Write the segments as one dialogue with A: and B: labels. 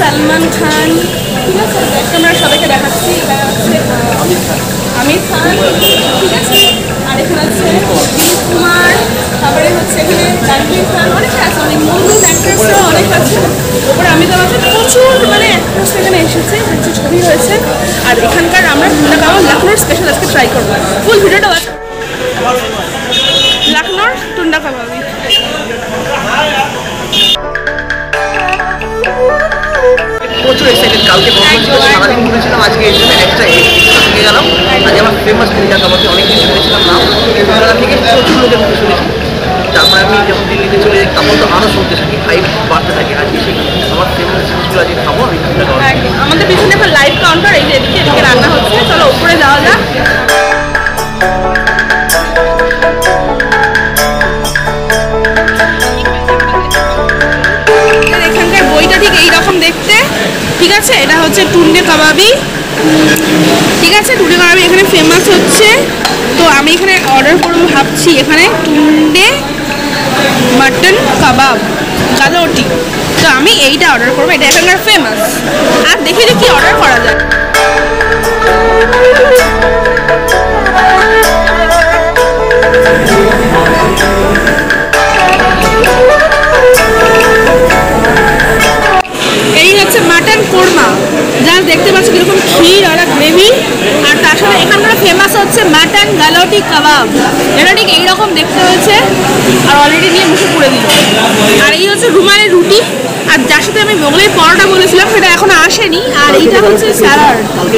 A: সালমান খান, ঠিক আছে, আমরা সবাইকে দেখাচ্ছি। এখানে হচ্ছে আমির খান, ঠিক আছে, আর এখানে আছে দিলীপ কুমার, তারপরে হচ্ছে এখানে রণবীর খান, অনেক আছে, অনেক মূল অ্যাক্ট্রেসরা অনেক আছে। ওপরে অমিতাভ বচ্চন, প্রচুর মানে অ্যাক্ট্রেস এখানে এসেছে, হচ্ছে ছবি হয়েছে। আর এখানকার আমরা টুন্ডা কাবাব লখনৌর স্পেশাল আজকে ট্রাই করবো। ফুল ভিডিওটা ওয়াচ লখনৌর টুন্ডা কাবাবি।
B: প্রচুর এক্সাইটেড, কালকে সারাদিন ঘুরেছিলাম, আজকে এই জন্য একটা থেকে গেলাম। আজ আমার ফেমাস টুন্ডা কাবাবি অনেক কিছু শুনেছিলাম নাম, ছোটবেলা থেকে প্রচুর লোকের মুখে শুনেছি। তারপরে আমি যখন দিল্লিতে চলে যাই তখন তো আরও শুনতে থাকি, হাইপ বাড়তে থাকে। আজকে সেই আমার ফেমাস জিনিসগুলো আজকে খাবো আমি।
A: আমাদের পিছনে একটা লাইভ কাউন্টার, এই যে এদিকে রান্না হচ্ছে। চলো উপরে যাওয়া যাক। এখানকার বইটা ঠিক এইরকম দেখতে, ঠিক আছে। এটা হচ্ছে টুন্ডে কাবাবি, ঠিক আছে। টুন্ডে কাবাবি এখানে ফেমাস হচ্ছে। তো আমি এখানে অর্ডার করবো ভাবছি, এখানে টুন্ডে মাটন কাবাব গালোটি। তো আমি এইটা অর্ডার করবো, এটা এখানকার ফেমাস। আর দেখি যে কি অর্ডার করা যায়। এই হচ্ছে মাটন কোরমা, যা দেখতে পাচ্ছ কিরকম ক্ষীর আর গ্রেভি। আর তার সাথে এখানকার ফেমাস হচ্ছে মাটন গালোটি কাবাব, এটা ঠিক এইরকম দেখতে হয়েছে। আর অলরেডি নিয়ে মুখে পুড়ে দিল। আর এই হচ্ছে রুমালি রুটি, আর যার সাথে আমি মোগলাই পরোটা বলেছিলাম সেটা এখনো আসেনি। আর এইটা হচ্ছে স্যালাড।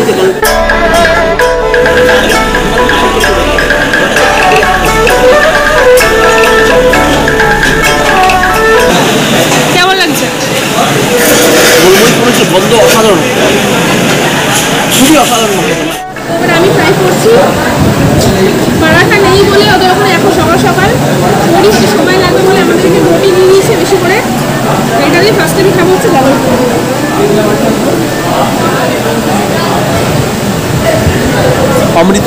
A: কেমন লাগছে?
B: বন্ধ অসাধারণ, খুবই অসাধারণ।
A: এবার আমি ট্রাই করছি। পরাঠা নেই বলে ওদের ওখানে এখন সকাল সকাল বড়িতে সময় লাগবে বলে আমাদেরকে রুটি নিয়ে নিয়েছে বেশি করে। এটা দিয়ে ফার্স্ট আমি খাবো হচ্ছে গালো।
B: অমৃত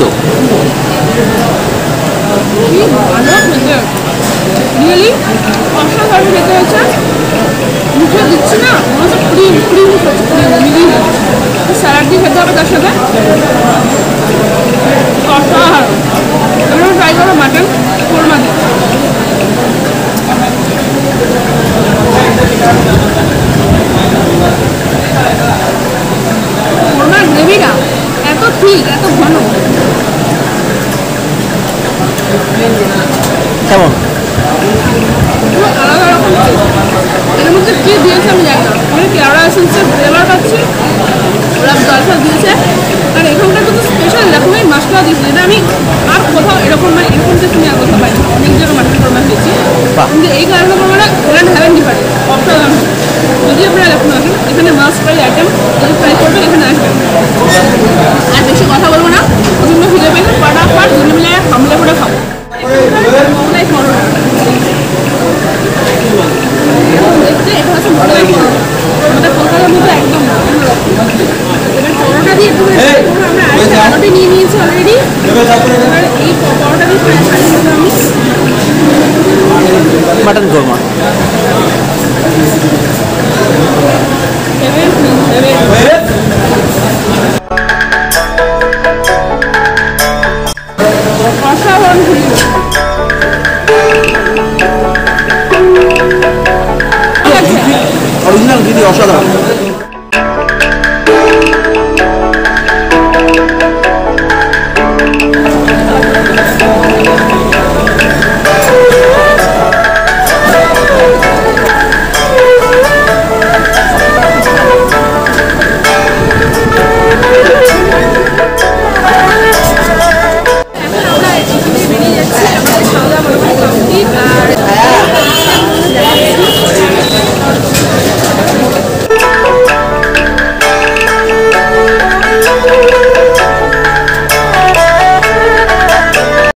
A: কি ভালো খেতে, রিয়েলি অসাধারণ খেতে হচ্ছে। মুখে দিচ্ছি না, মনে হচ্ছে ক্রিম ক্রিম হচ্ছে, ক্রিম মিলিয়ে স্যালাড দিয়ে খেতে হবে তার সাথে। অসাধারণ। এবার ট্রাই করো মাটন কোরমা দিয়ে। কোরমার গ্রেভিটা এত ঠিক, এত ঘন।
B: কেমন?
A: পুরো আলাদা রকম টেস্ট। এর মধ্যে কী দিয়েছে আমি জানি না, আমি কেওড়া এসেন্সের ফ্লেভার পাচ্ছি, ওরা জলসা দিয়েছে। আর এখানকার কিন্তু স্পেশাল লখনৌই মশলা দিয়েছে, যেটা আমি আর কোথাও এরকম মানে এরকম টেস্ট আমি আর কোথাও পাইনি। অনেক জায়গায় মাটন কোরমা খেয়েছি, কিন্তু এই কারণে কোরমাটা ওরা হ্যাভেন ডিফারেন্ট, অসাধারণ। যদি আপনারা লখনৌ আসেন, এখানে মাস্ট ট্রাই আইটেম, যদি ট্রাই করবেন এখানে আসবেন। আর বেশি কথা বলবো না, প্রচণ্ড খিদে পেয়েছে, ফটাফট দুটো মিলে হামলে করে খাবো। মোগলাই পরোটা দেখতে, এটা হচ্ছে মোগলাই পরোটা, আমাদের কলকাতার মধ্যে একদম না। এবার পরোটা দিয়ে একটু আমরা আরেকটা আলুটি নিয়ে নিয়েছি অলরেডি। এবার এই পরোটা দিয়ে ফ্রাই করবো আমি
B: মাটন কোরমা।
A: অসাধারণ
B: অরিজিনাল দিদি অসাধারণ।